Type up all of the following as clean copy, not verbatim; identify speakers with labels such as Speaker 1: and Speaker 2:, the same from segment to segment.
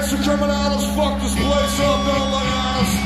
Speaker 1: Extra criminals, fuck this place up, don't look at us.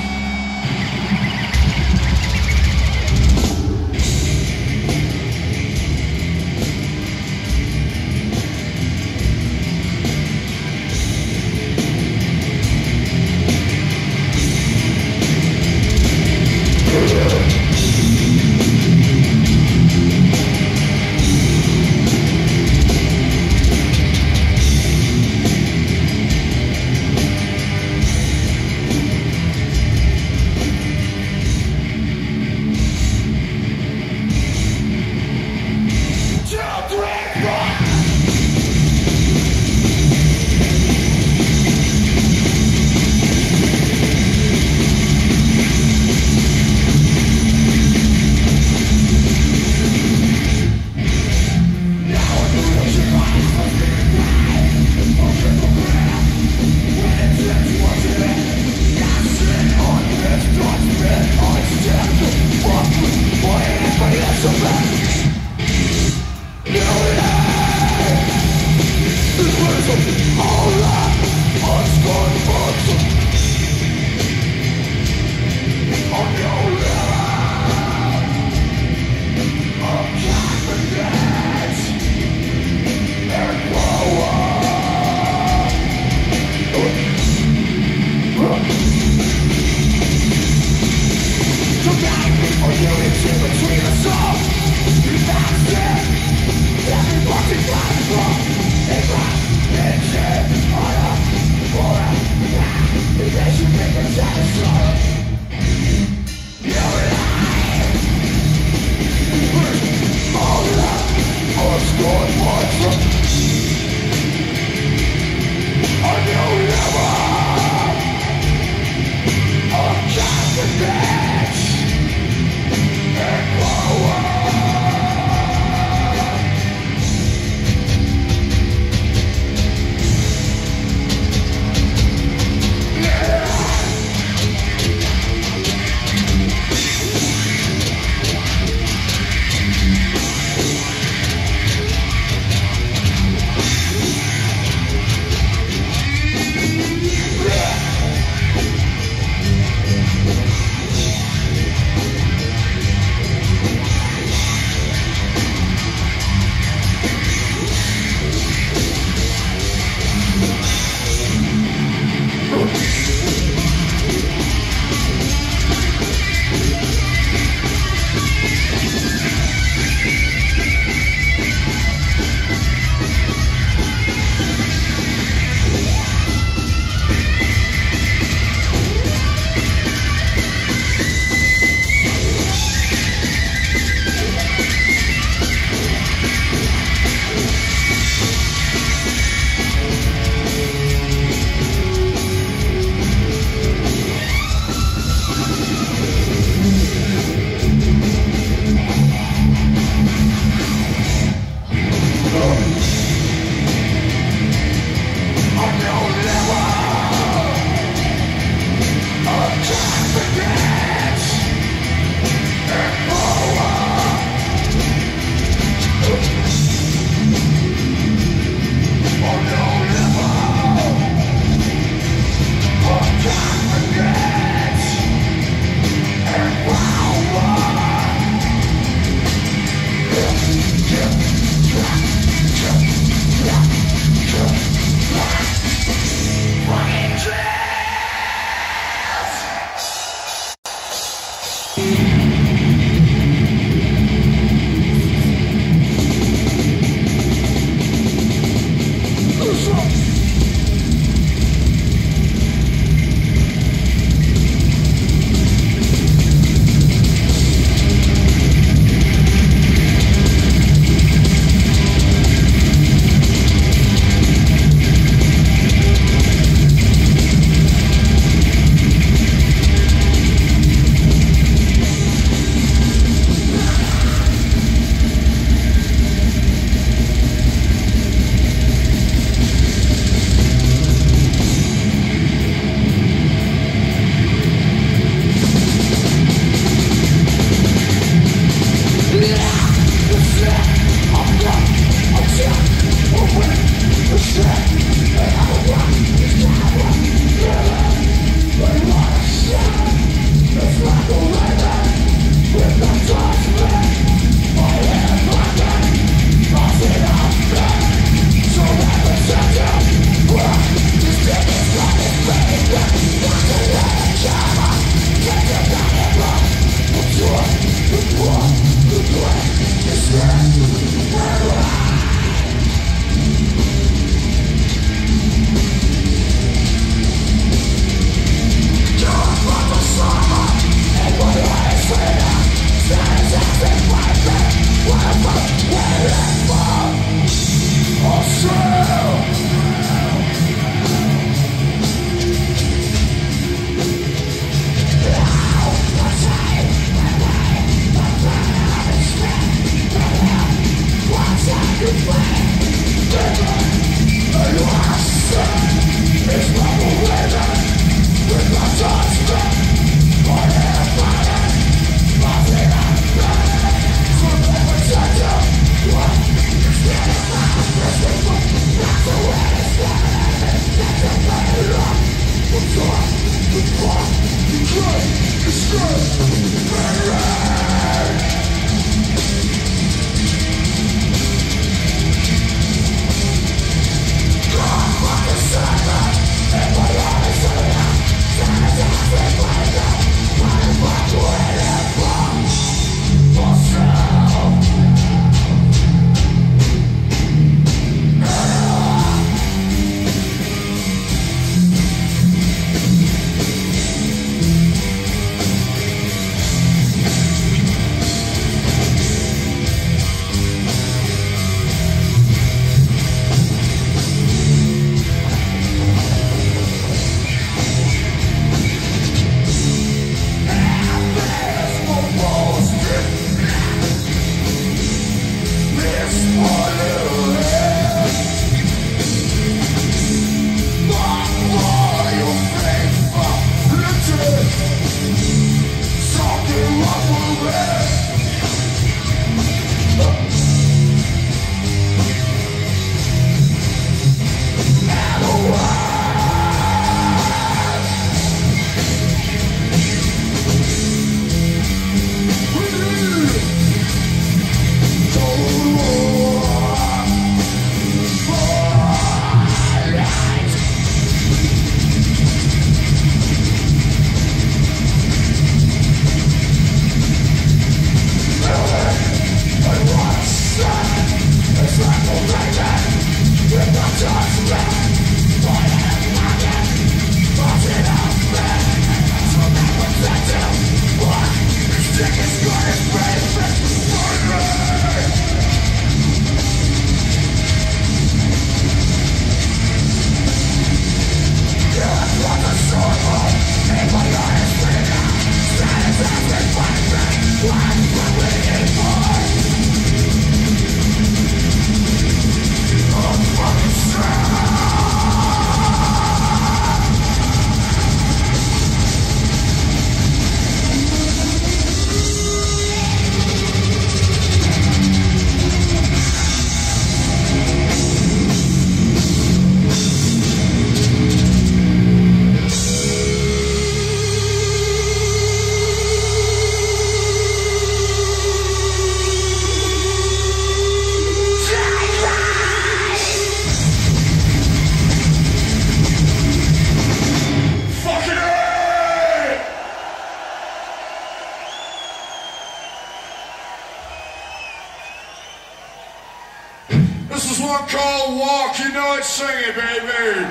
Speaker 1: This is one called Walk, you know it, sing it, baby.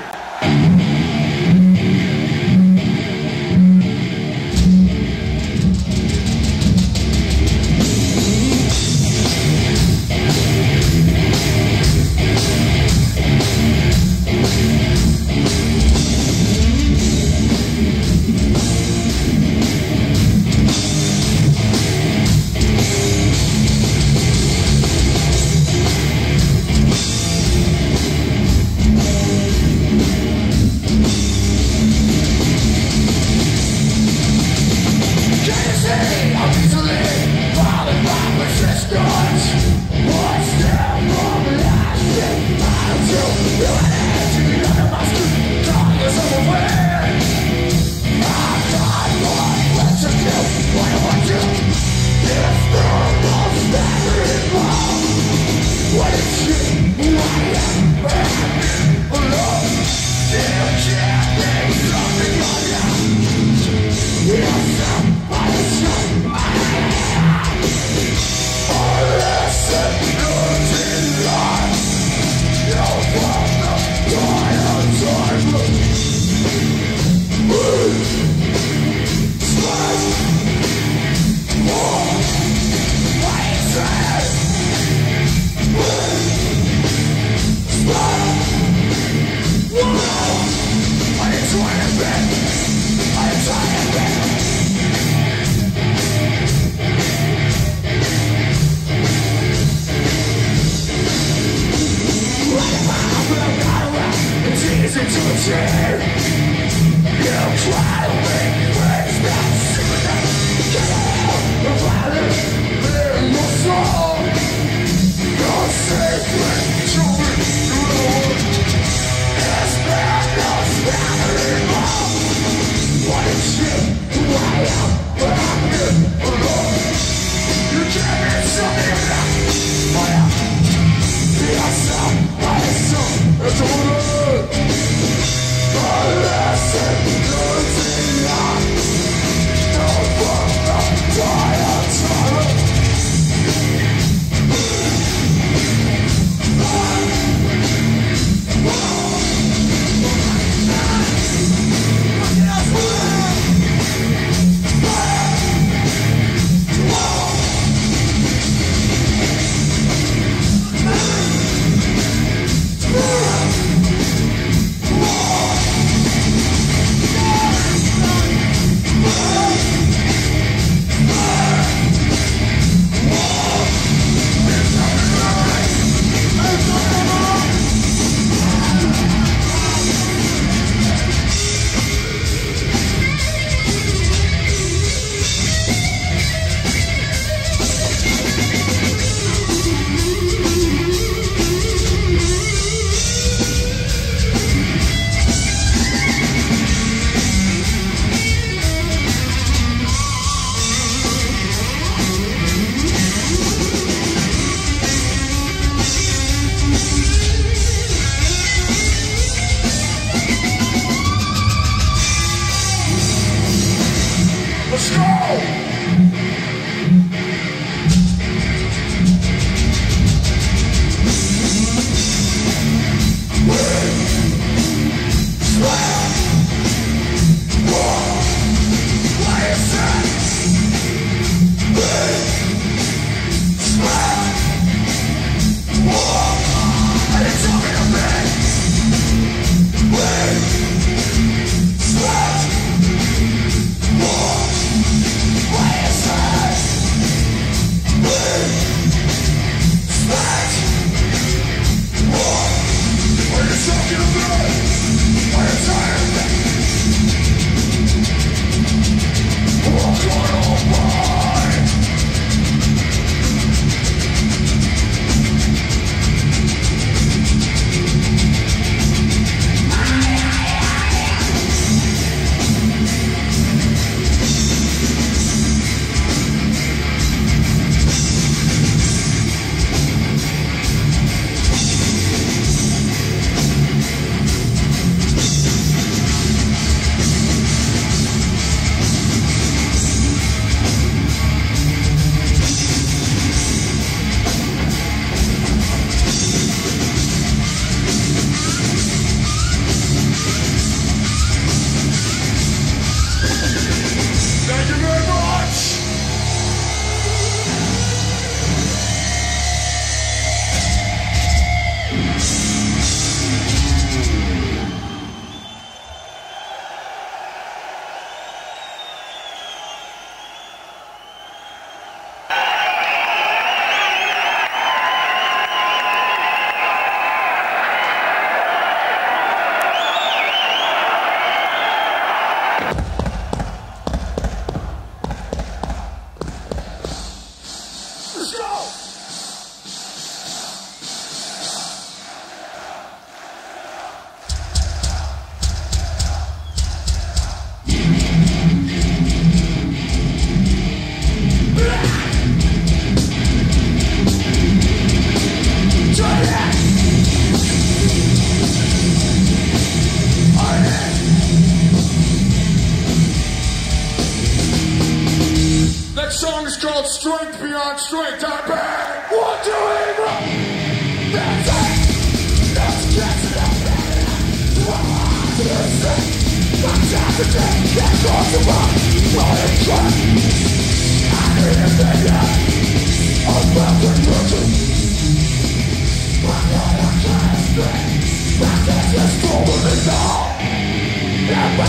Speaker 1: strength beyond strength. I beg. What do we know? That's it. That's just enough. I'm down to take. Can't go to one. What a trap. I need a figure. I'm back in virtue. I'm not a transfer. My guess is stolen it now. Yeah,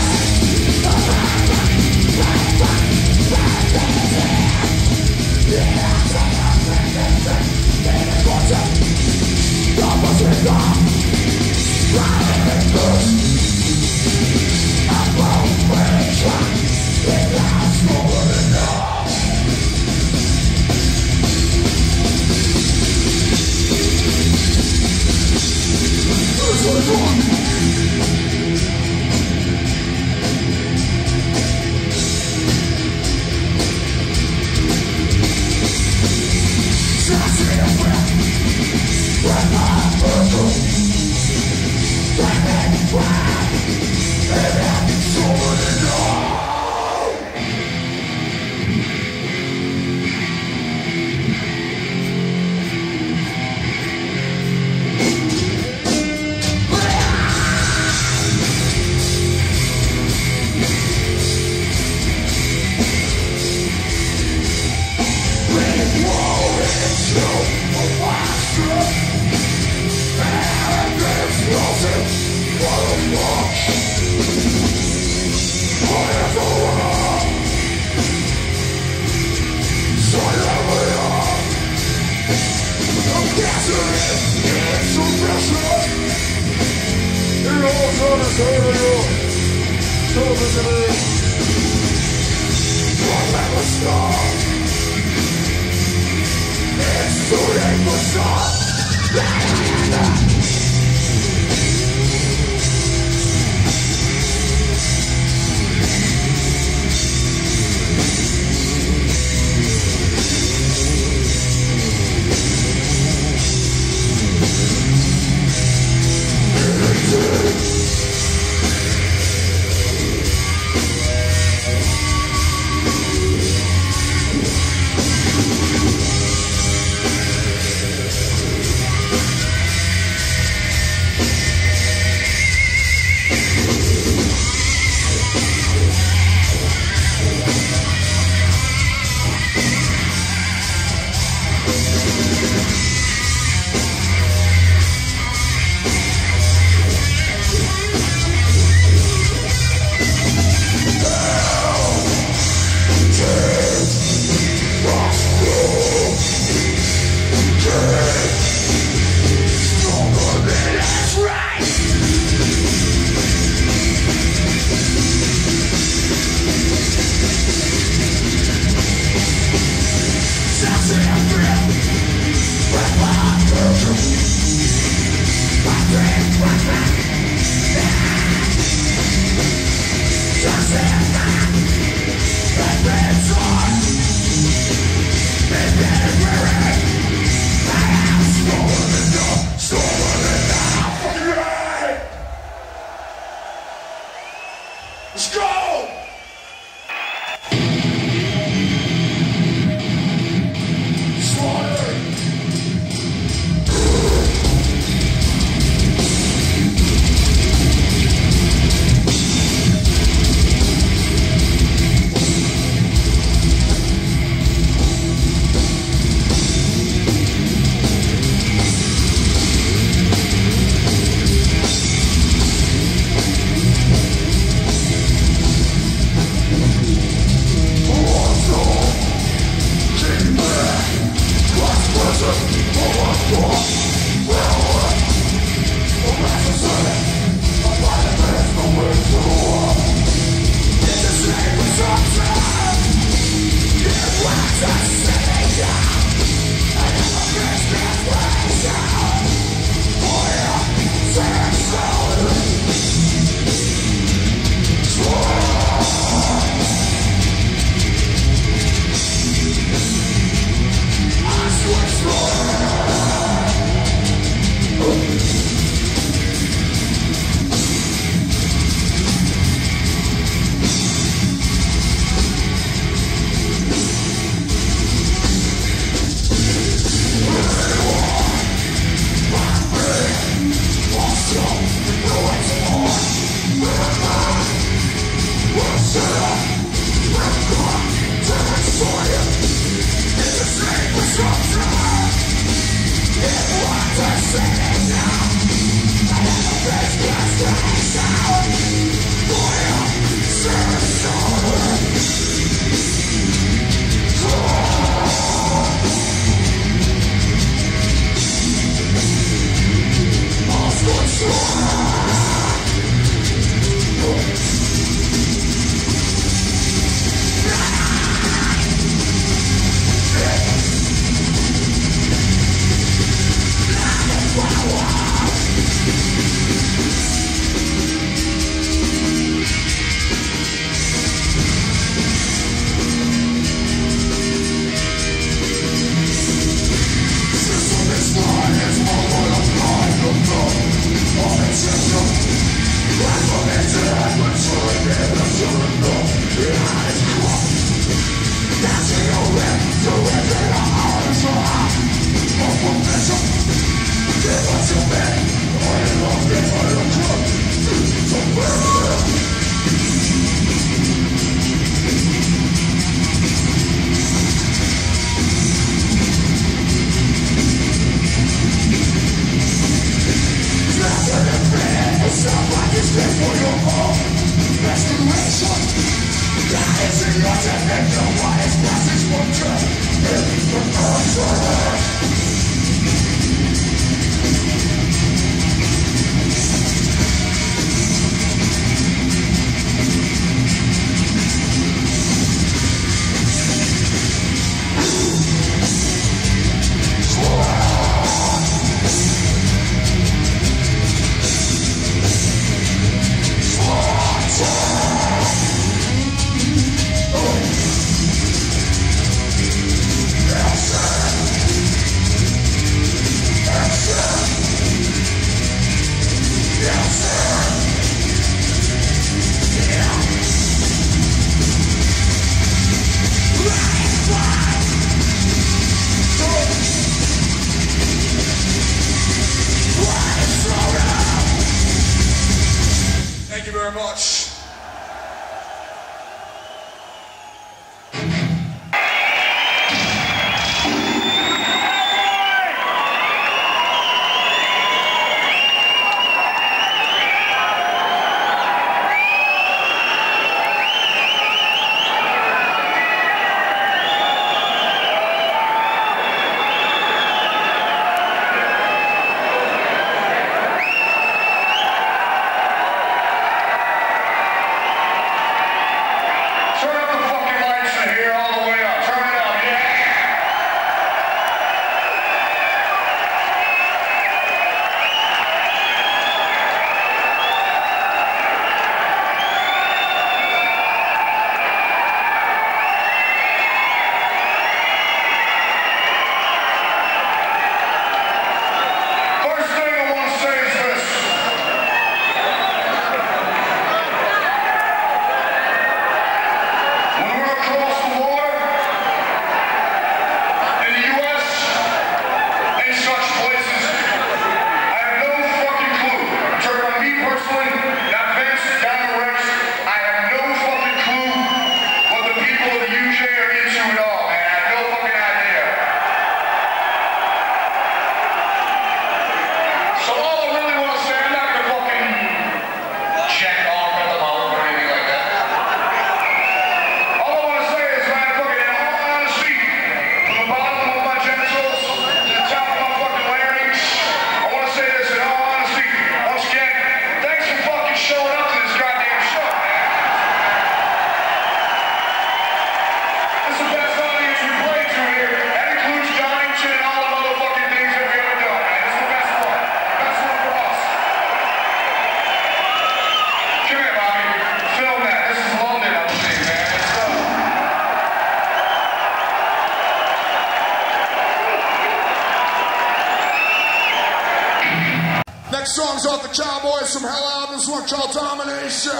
Speaker 2: Next song's off the Cowboys from Hell album. This one called Domination.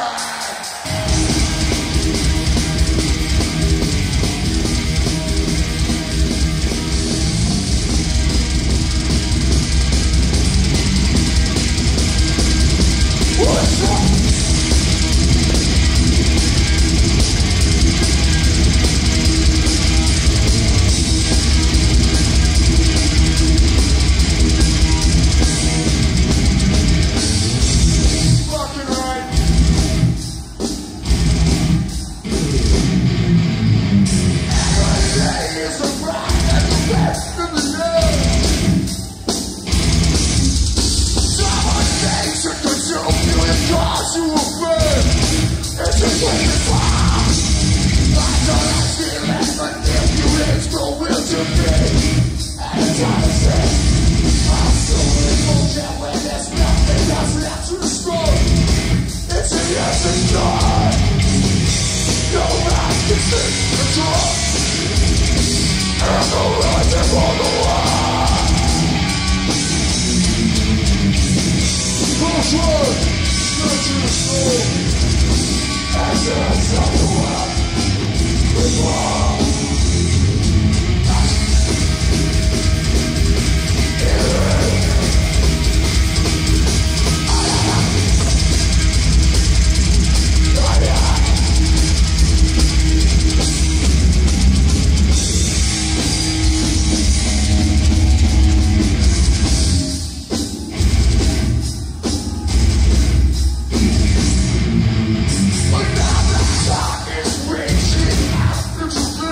Speaker 2: lost you a friend.
Speaker 1: It's a wicked fire. I thought I feel it, but manipulates the will to be. And it's not the same. I'm so emotional when there's nothing else left to destroy. It's a yes and no. No man can take control. And the rising for the world.
Speaker 2: Push on, straight to the soul.
Speaker 1: And there's the world. With war.
Speaker 2: Is reaching out to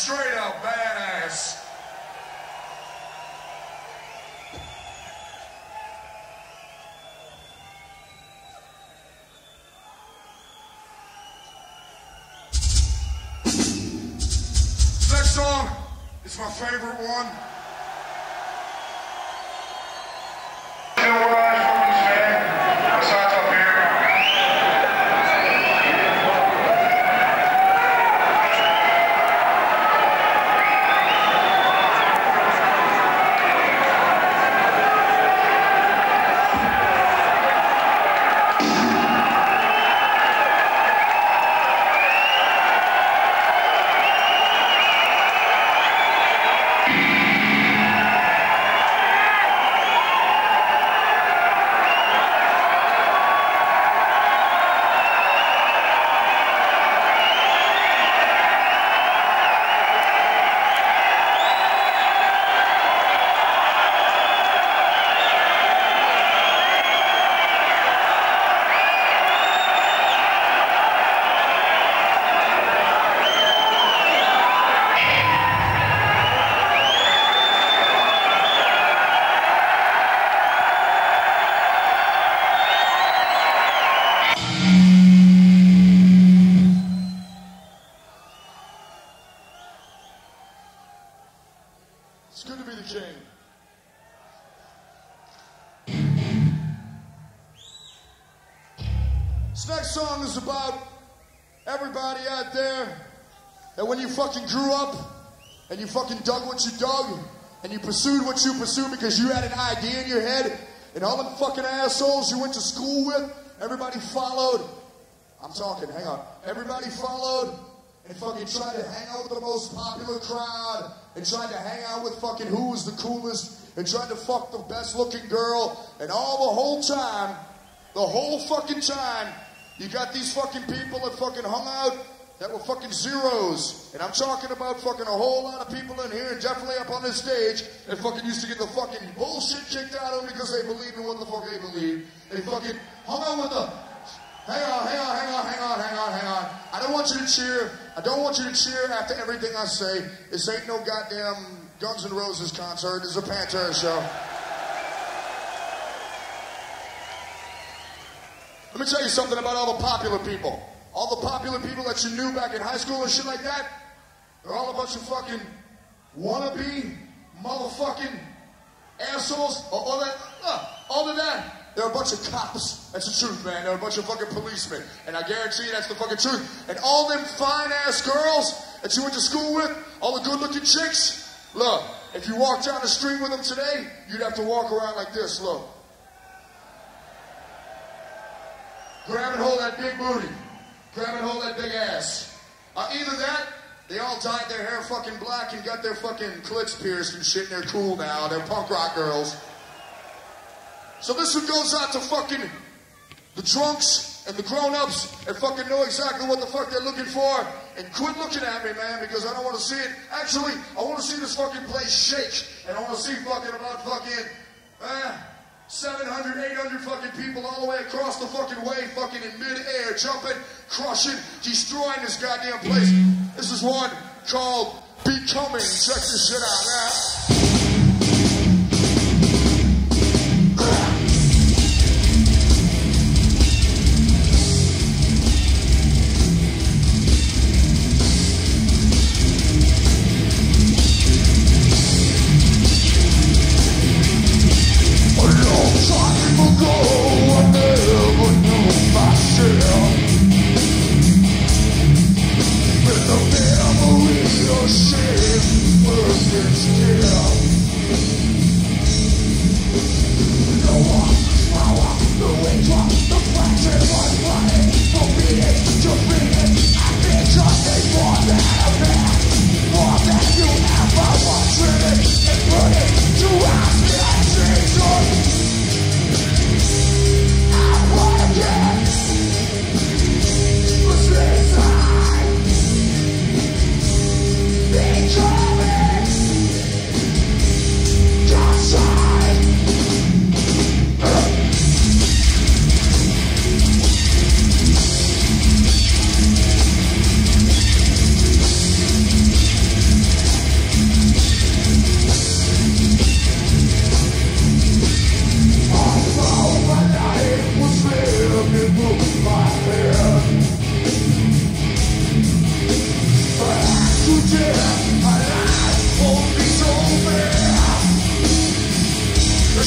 Speaker 2: straight up badass. Next song is my favorite one. It's good to be the king. This next song is about everybody out there that when you fucking grew up and you fucking dug what you dug and you pursued what you pursued because you had an idea in your head and all them fucking assholes you went to school with, everybody followed. I'm talking, hang on. Everybody followed and fucking tried to hang out with the most popular crowd and tried to hang out with fucking who was the coolest and tried to fuck the best looking girl, and all the whole fucking time, you got these fucking people that fucking hung out that were fucking zeros. And I'm talking about fucking a whole lot of people in here and definitely up on this stage that fucking used to get the fucking bullshit kicked out of them because they believed in what the fuck they believed. They fucking hung out with the... Hang on. I don't want you to cheer. I don't want you to cheer after everything I say. This ain't no goddamn Guns N' Roses concert. It's a Pantera show. Let me tell you something about all the popular people. All the popular people that you knew back in high school and shit like that, they're all a bunch of fucking wannabe motherfucking assholes. All of that. They're a bunch of cops. That's the truth, man. They're a bunch of fucking policemen. And I guarantee you that's the fucking truth. And all them fine-ass girls that you went to school with, all the good-looking chicks, look, if you walked down the street with them today, you'd have to walk around like this, look. Grab and hold that big booty. Grab and hold that big ass. Either that, they all dyed their hair fucking black and got their fucking clits pierced and shit, and they're cool now. They're punk rock girls. So this one goes out to fucking the drunks and the grown-ups and fucking know exactly what the fuck they're looking for. And quit looking at me, man, because I don't want to see it. Actually, I want to see this fucking place shake. And I want to see fucking about fucking 700, 800 fucking people all the way across the fucking way, fucking in mid-air, jumping, crushing, destroying this goddamn place. This is one called Becoming. Check this shit out, man. With the memory of shame, worth its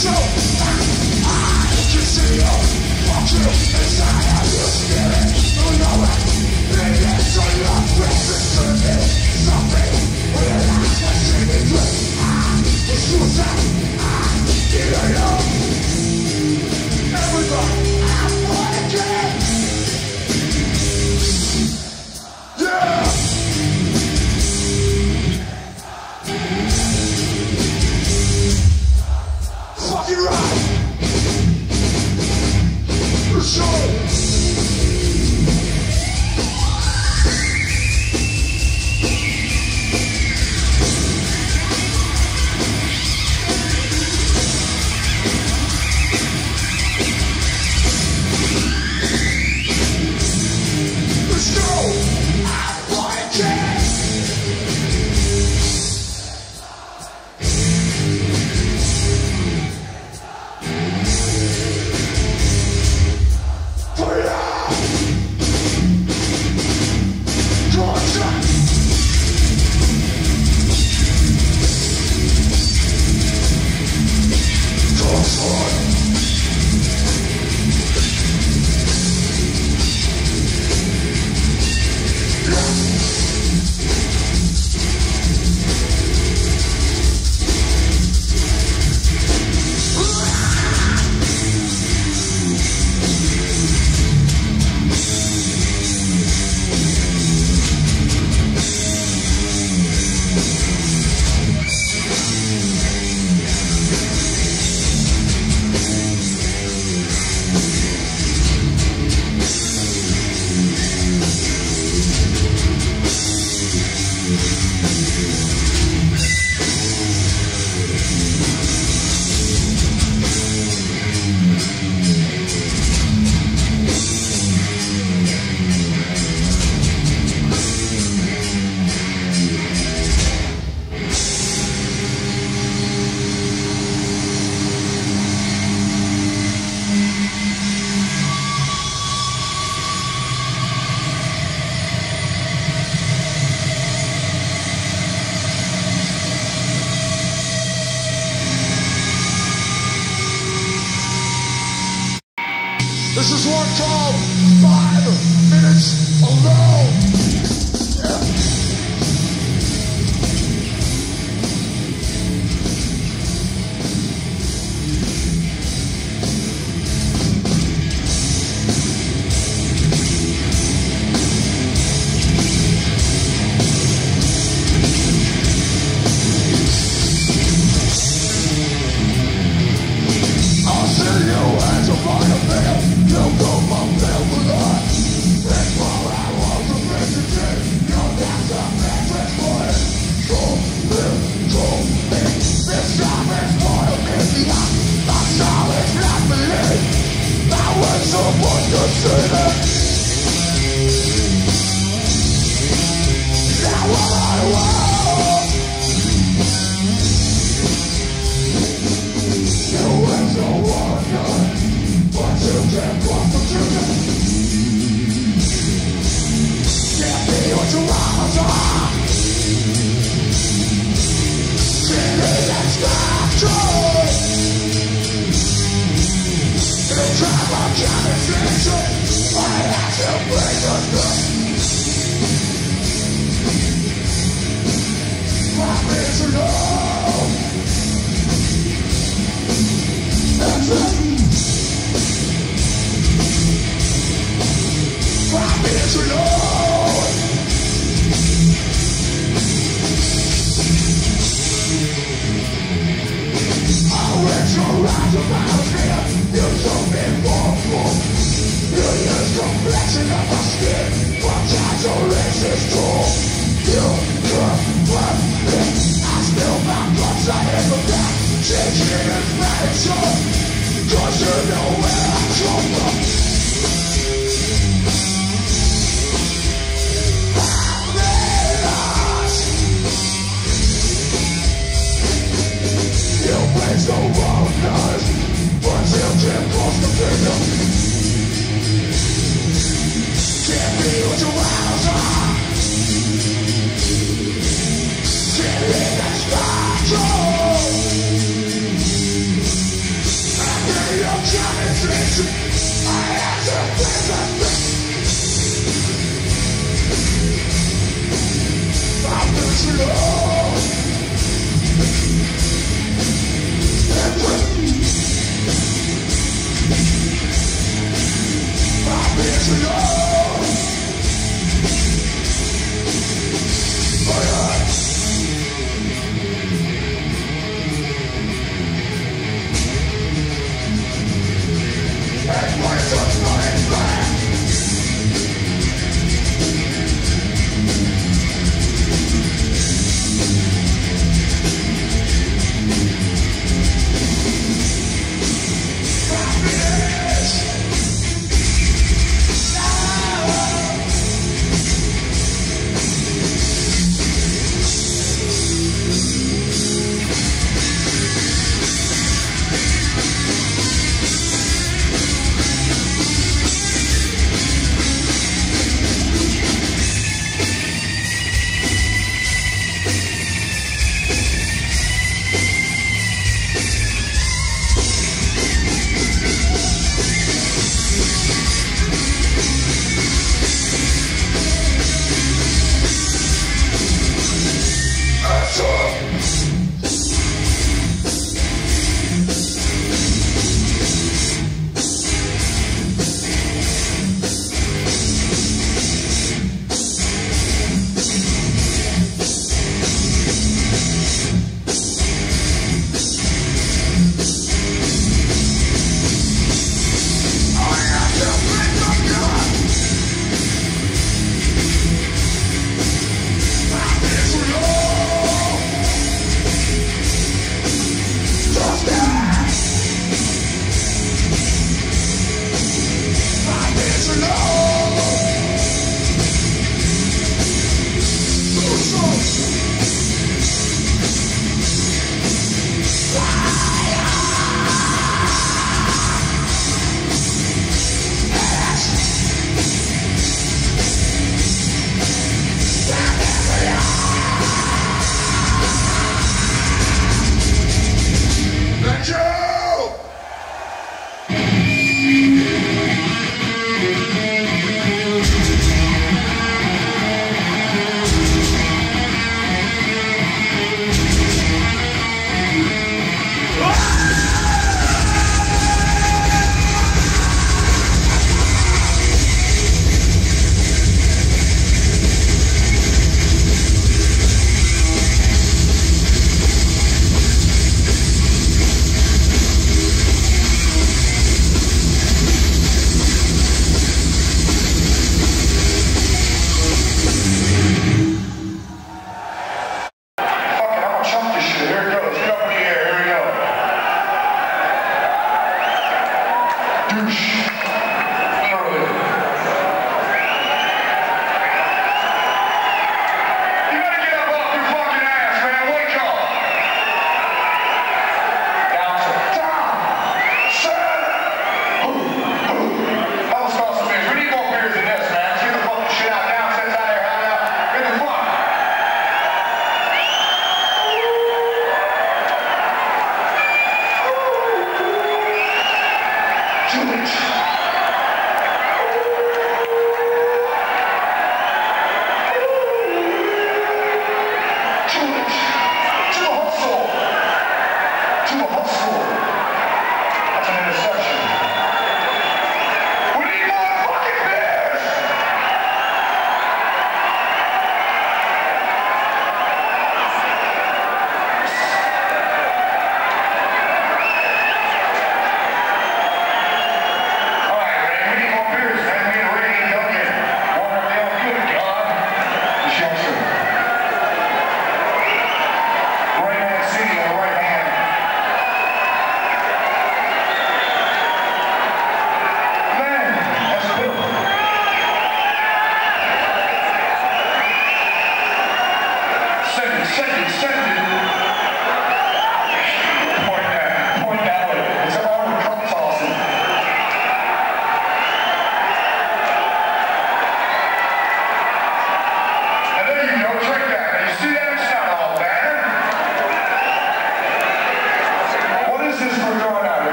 Speaker 2: This is one called 5 Minutes Alone. I'll see you as a part of me. You'll go up there with us. That's why I want to make you take. You're not the best for it. Control me. This time is more to me. That's how it's not believe. I was supposed to say that. That's what I want. You went so wonder, but you can't cross the trigger. Can't be what you want to are. Feeling that's not true. In a trap of conversation, I have to break the trust. My friends are low. That's it. My friends are low. I went so round about here. You told me more. You used complexion of my skin. One time's a racist tool. You could work me. I still found guts I hit the back. Changing information. Cause you know where I come from. You place the wrong guys, but you can't cross the finger. Can't be what you want to are. Can't be that's not true.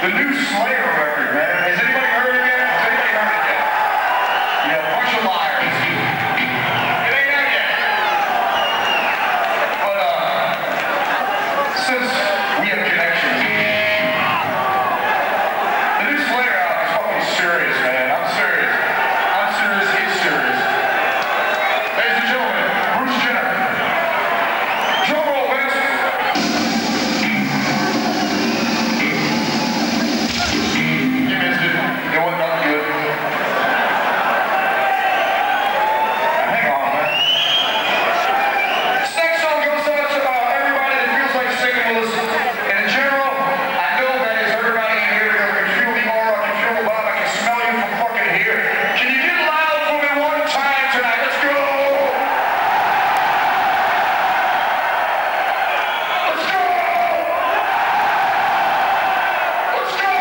Speaker 3: The new Slayer record, man. Has anybody heard it yet? Has anybody heard it yet? You know, a bunch of liars. It ain't out yet. But, since we have connections, the new Slayer album is fucking serious, man. I'm serious. I'm serious. He's serious. Ladies and gentlemen, Bruce Jenner. Drum roll, Vince. You missed it. It wasn't that good. Hang on, man. This next song goes out to everybody that feels like singing with us. And in general, I know that is everybody in here because I can feel the aura, I can feel the vibe, I can smell you from fucking here. Can you get loud for me one time tonight? Let's go! Let's go! Let's go!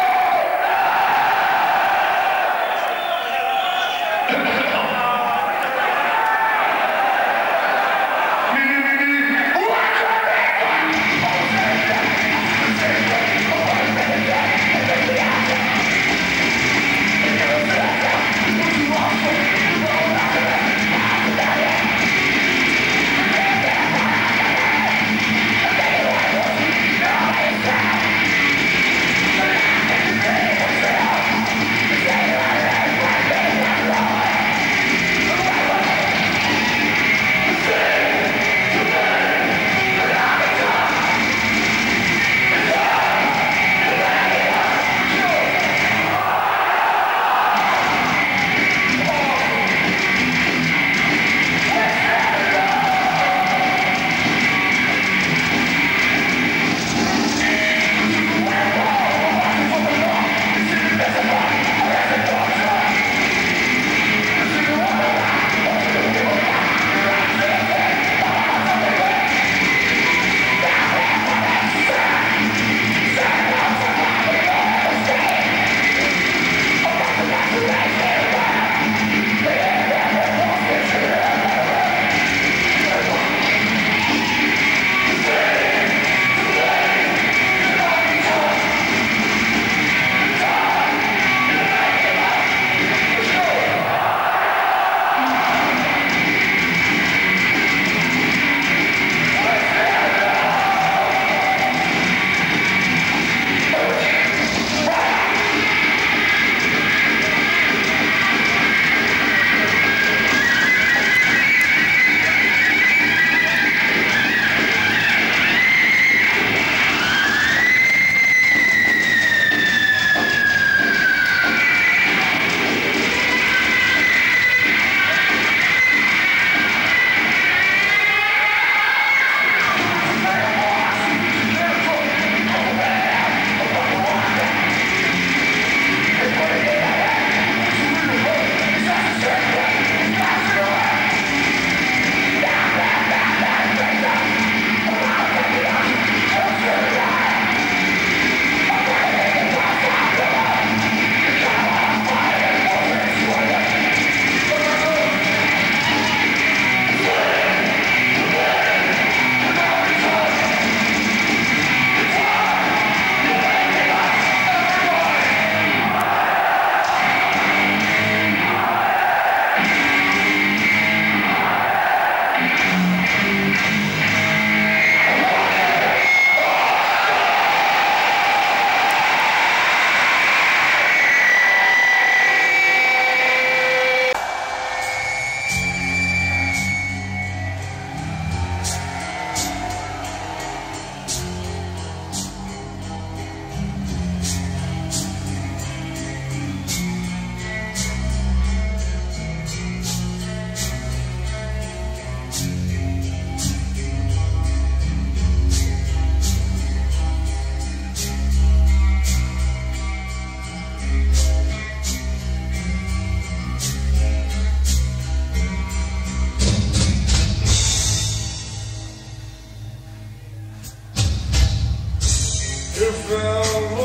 Speaker 1: If our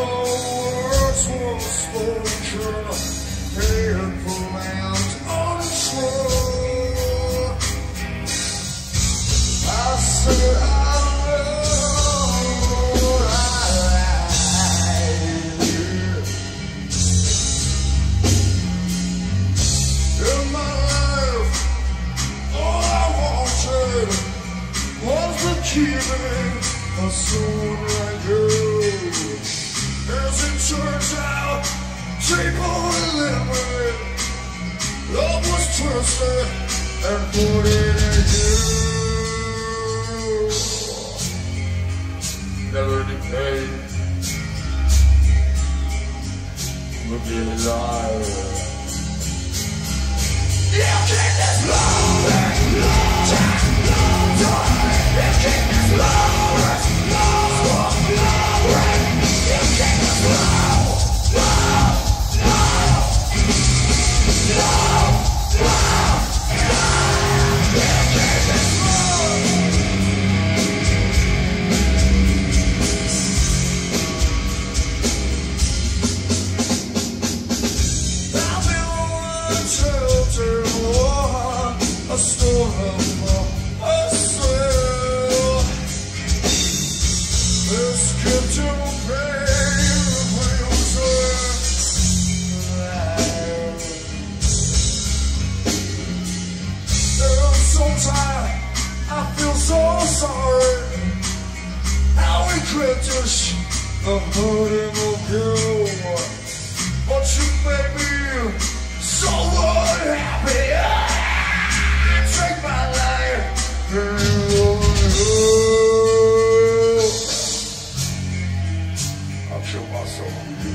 Speaker 1: words were spoken, painful and untrue, I said I love you.
Speaker 2: honesty and put it in you. Never decay. Look at his eyes. You keep this moment, time, time. You keep this moment, glory. You keep this
Speaker 1: I'm hurting of you, but you make me so unhappy. Take my life and I'll kill myself on you.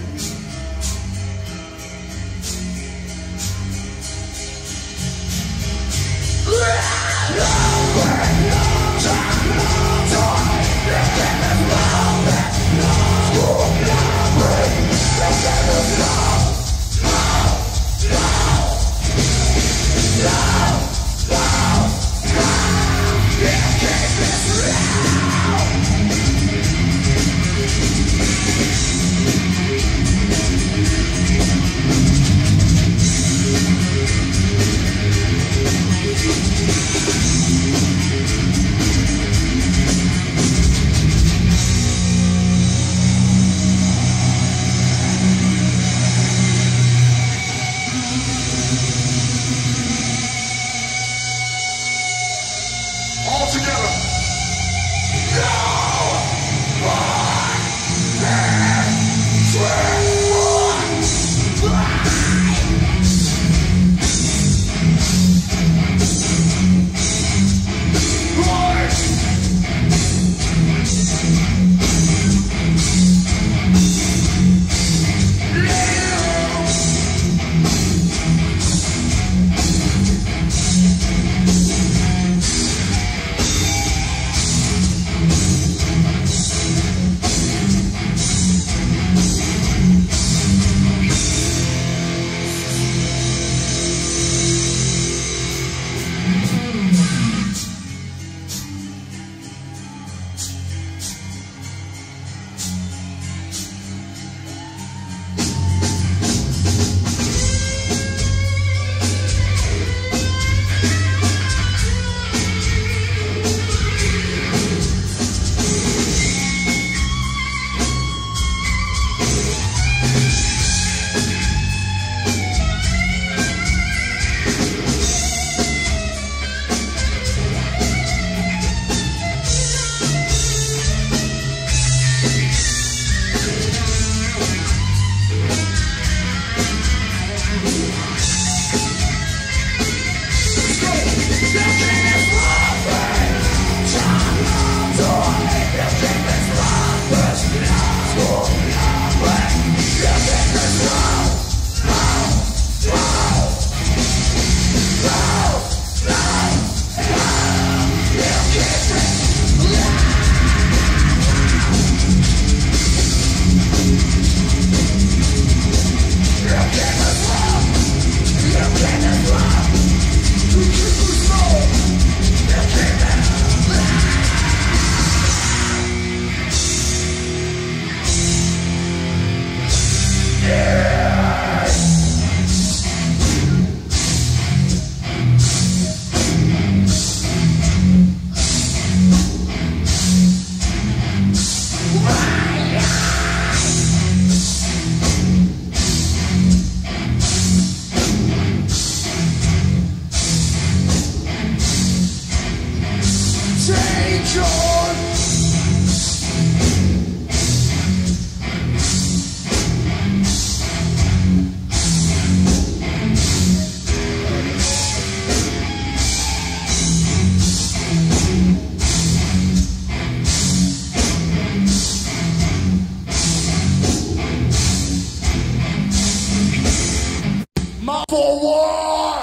Speaker 2: up for war!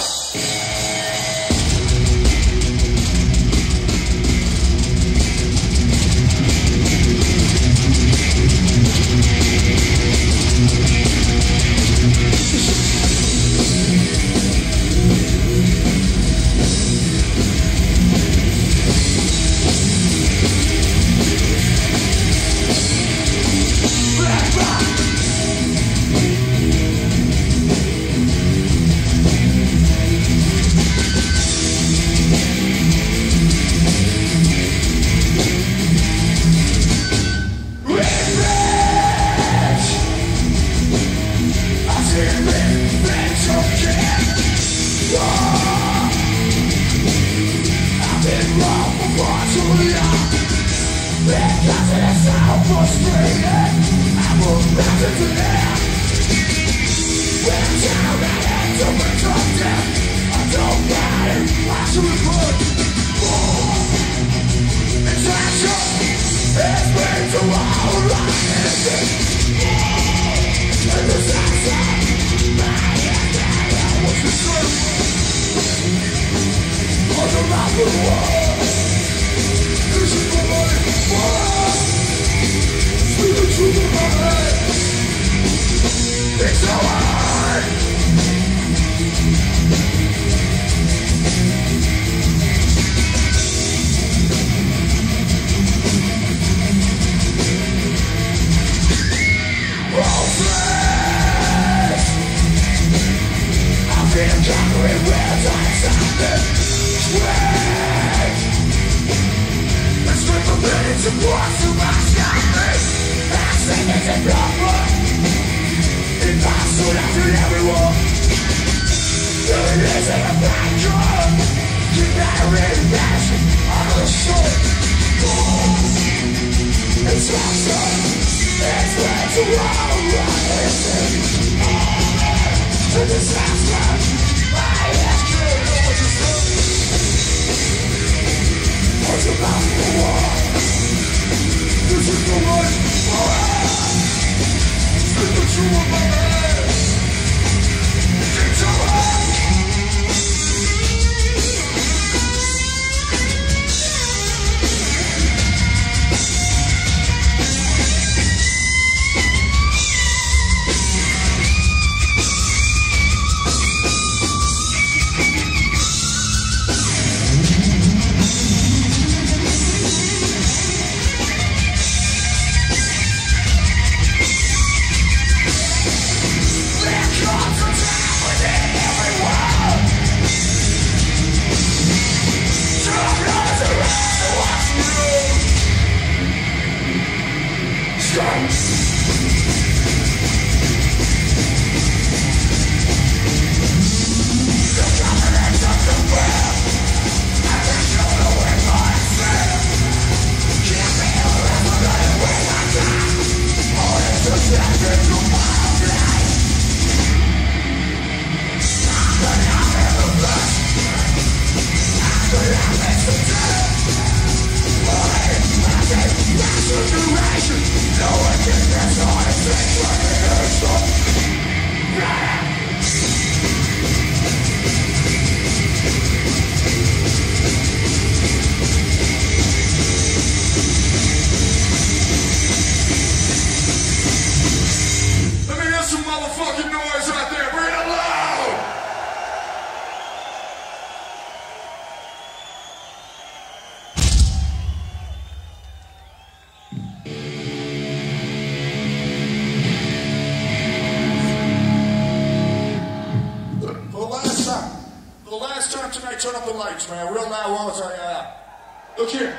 Speaker 2: Turn up the lights, man. Real loud one more time. Yeah. Look here.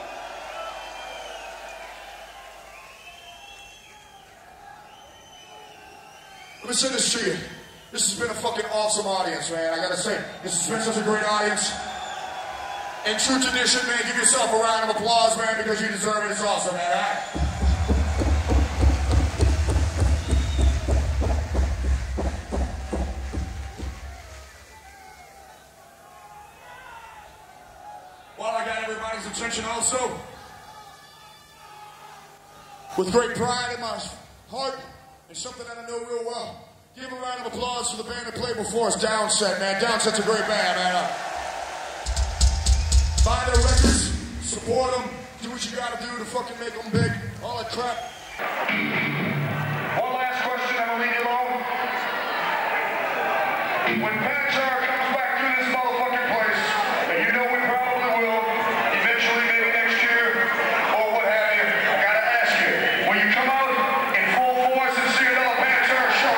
Speaker 2: Let me say this to you. This has been a fucking awesome audience, man. I gotta say, this has been such a great audience. In true tradition, man, give yourself a round of applause, man, because you deserve it. It's awesome, man. All right? Attention also, with great pride in my heart and something that I know real well, Give a round of applause for the band that played before us, Downset, man. Downset's a great band, man. Buy their records, support them, do what you gotta do to fucking make them big, all that crap.
Speaker 3: One last question, and I'll leave you alone. When Pantera comes back through this motherfucking place, and you know we probably will, eventually maybe next year, or what have you, I gotta ask you, will you come out in full force and see another Pantera show?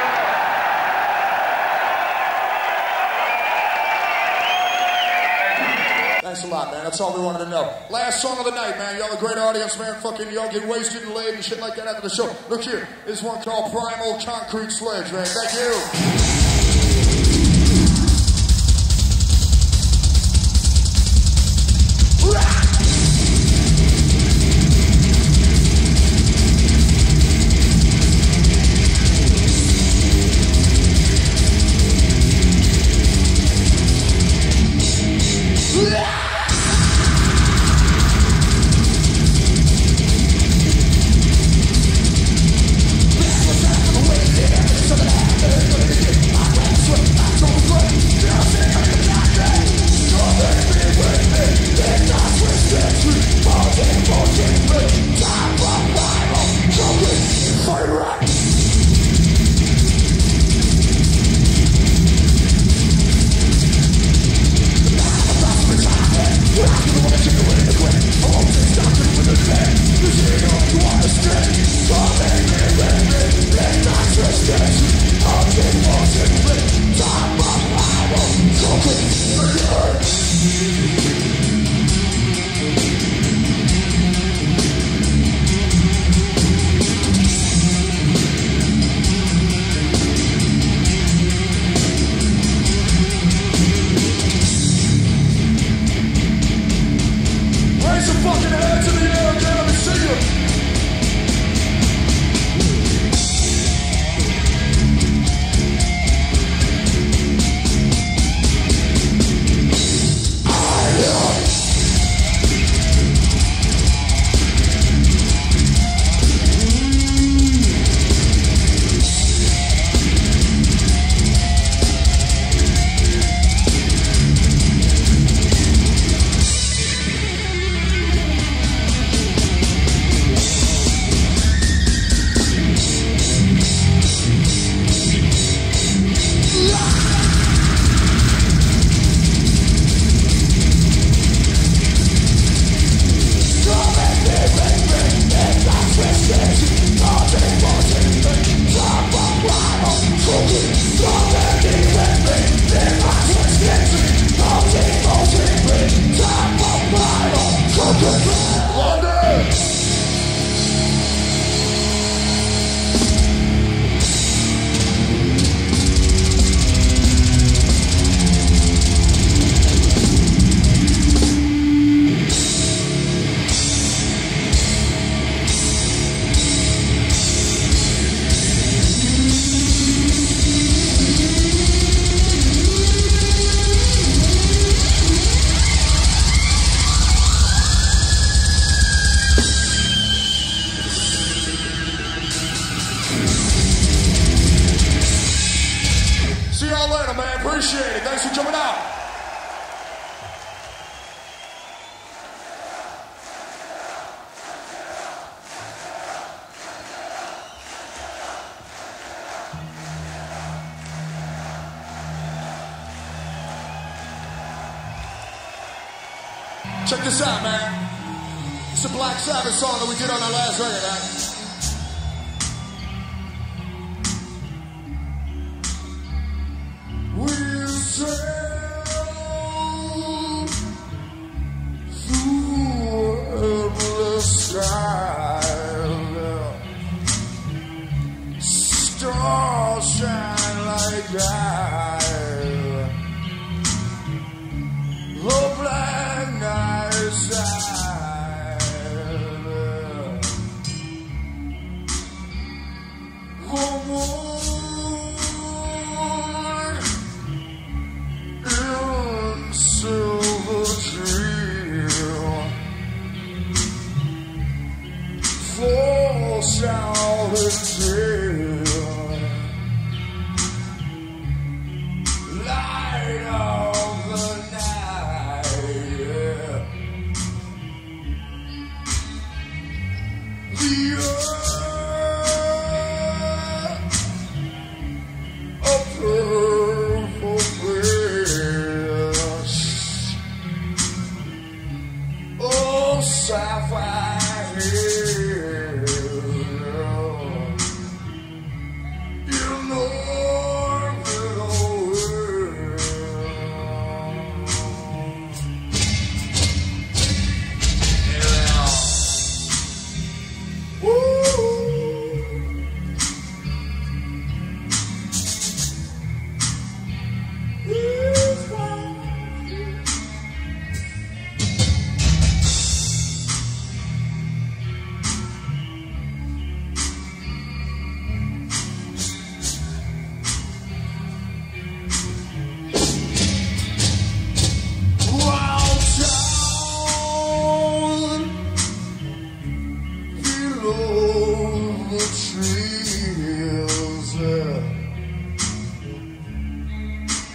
Speaker 2: Thanks a lot, man. That's all we wanted to know. Last song of the night, man. Y'all a great audience, man. Fucking y'all get wasted and laid and shit like that after the show. Look here. This one called Primal Concrete Sledge, man. Thank you. Appreciate it. Thanks for coming out. Check this out, man. It's a Black Sabbath song that we did on our last record, man. We'll sail through the sky. Stars shine like that. The black night side. The moon in silver dream falls out and dim.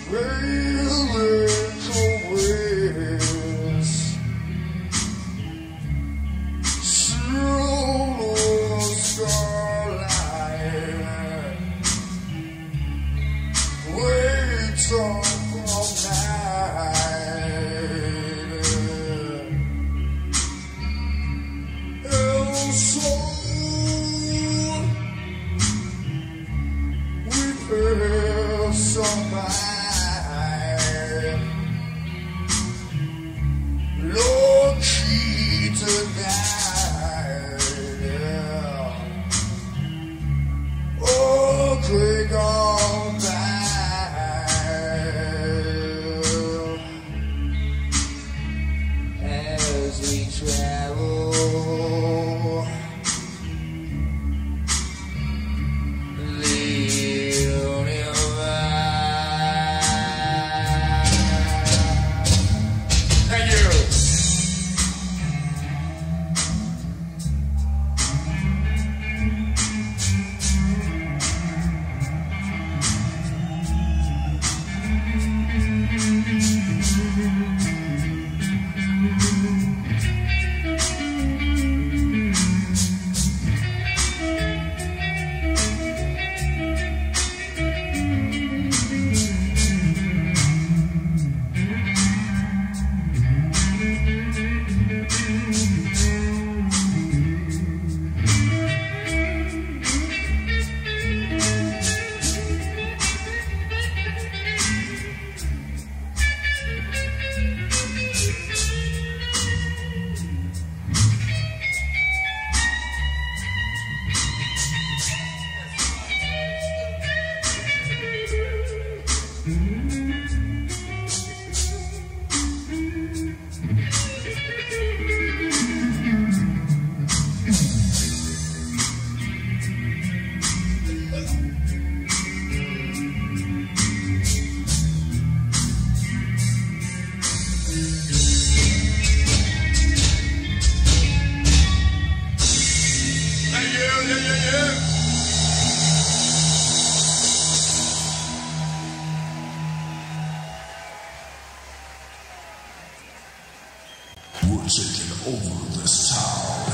Speaker 1: Taking over this town.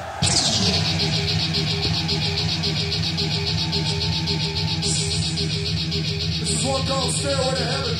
Speaker 2: This is one called Stairway to Heaven.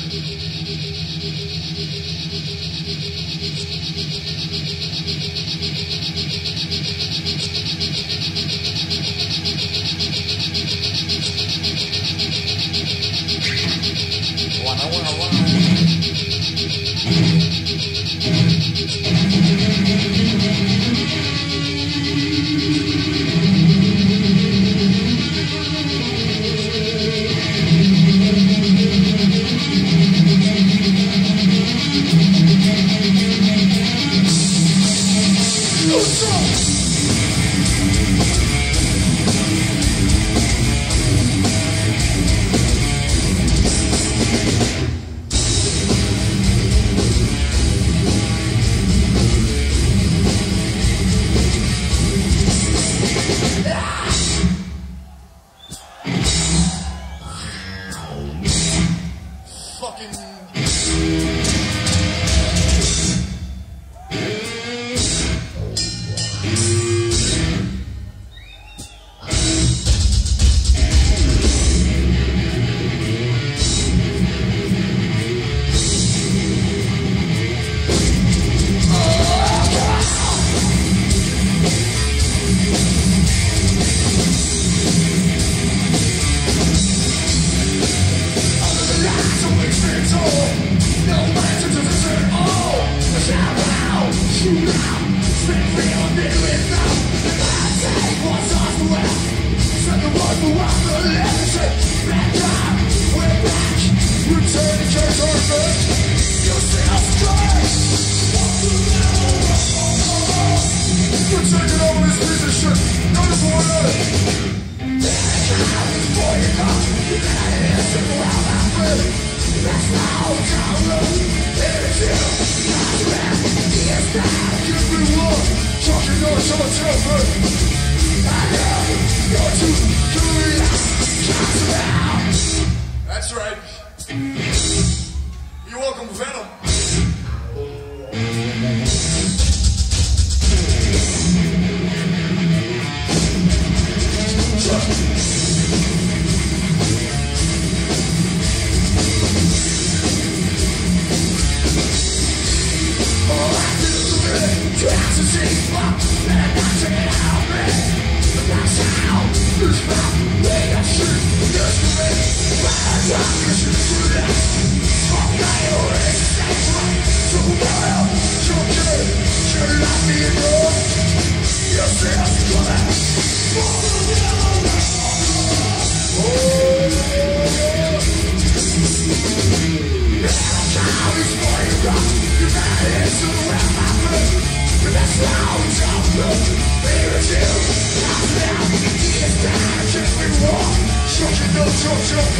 Speaker 2: That's right.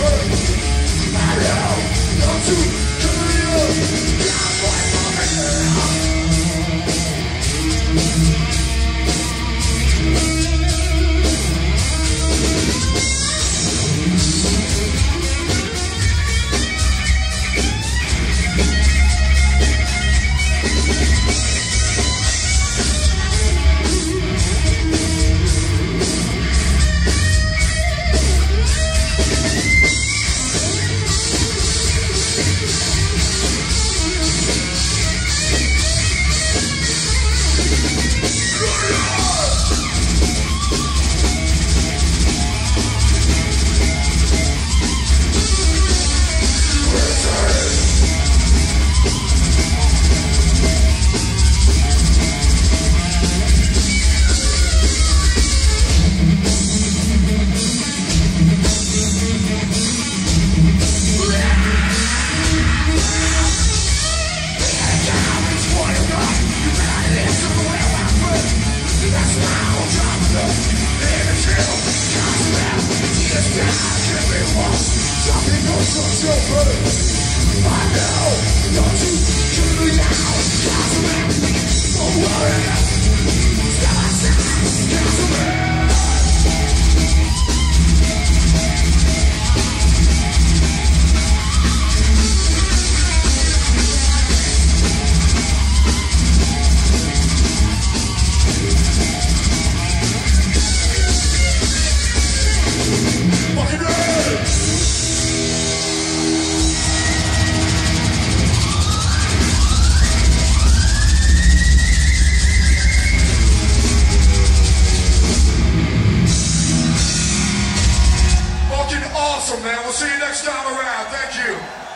Speaker 3: Awesome, man. We'll see you next time around. Thank you.